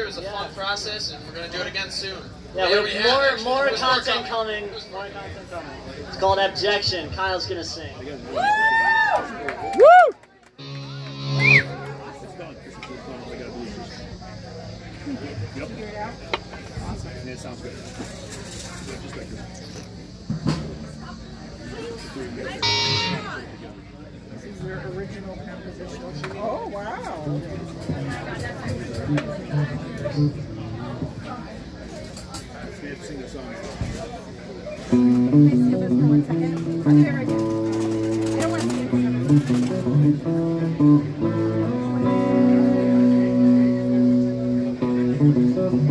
was a fun process, and we're going to do it again soon. Yeah, we have more content coming. More content coming. It's called Objection. Kyle's going to sing. Woo! Yep. Awesome. And it sounds good. Yeah, just like this. This is your original composition. Oh, wow. We have to sing the song. Can I see this for 1 second? I'll do it right here. I don't want to see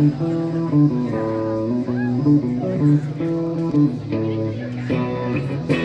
it.